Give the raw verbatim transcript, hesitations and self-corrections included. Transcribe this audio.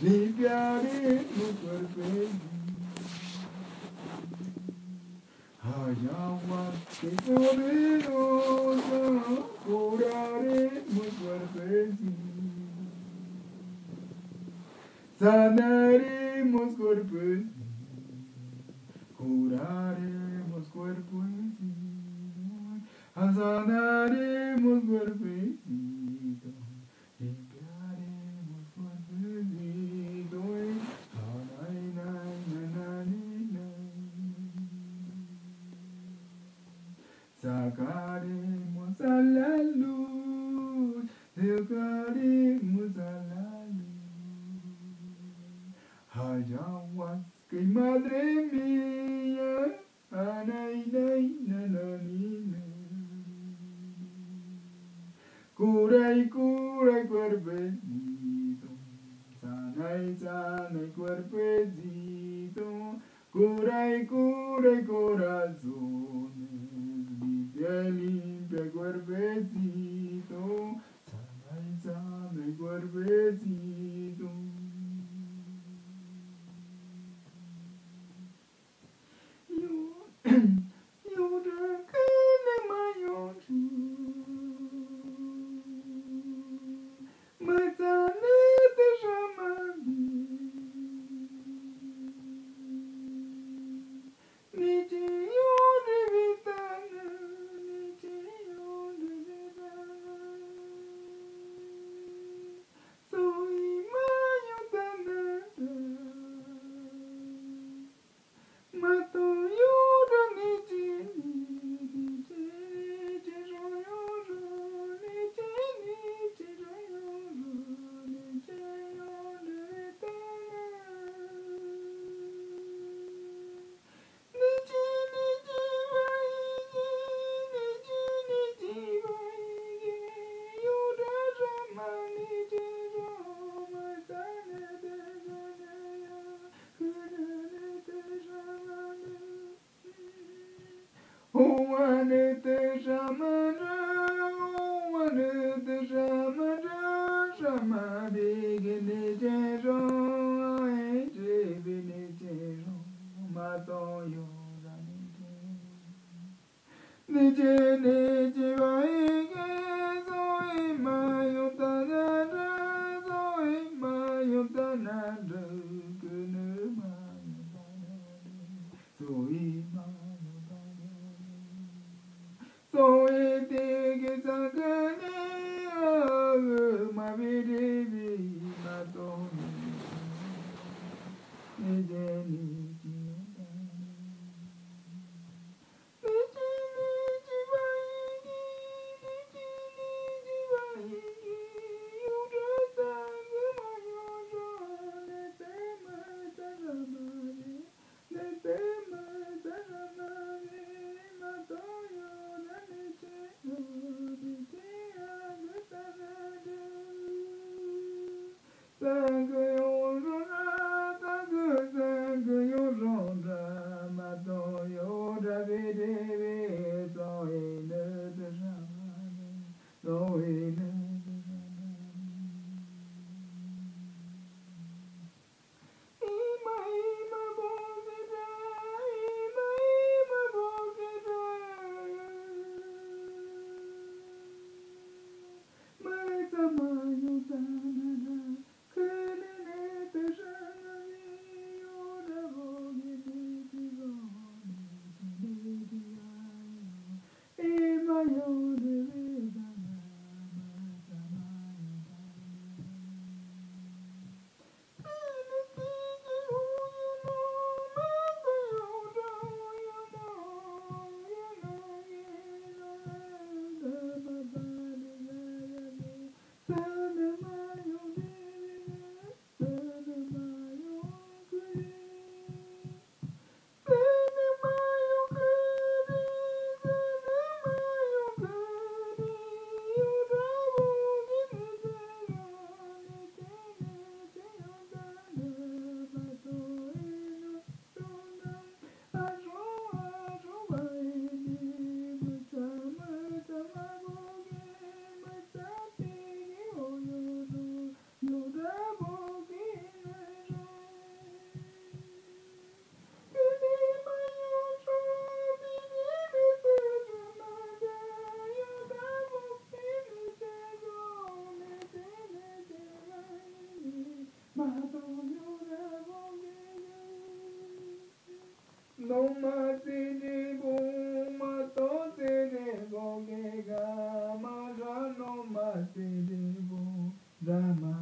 limpiaremos cuerpos. Hay agua que poderosa, curaremos cuerpos. Sanaremos cuerpos. Curaremos cuerpos. Sanaremos cuerpos. Limpiaremos cuerpos. Sacaremos a la luz, sacaremos a la luz. Ayahuasca y madre mía, anay, nay, nananina. Cura y cura y cuerpecito, sana y sana y cuerpecito, cura y cura y corazones, limpia y limpia cuerpecito, sana y sana y cuerpecito. Wanete shamana, wanete shamana, shamade gene jejo, eje bene jejo, matoyo ranete. Nije nije vaige, zoi mayo tanara, zoi mayo tanara, kene mayo tanara, zoi mayo. Soy te que sangre, ma vede, ma mati ni bu ma to te re go ge ga ma ga no ma te ni bu ga ma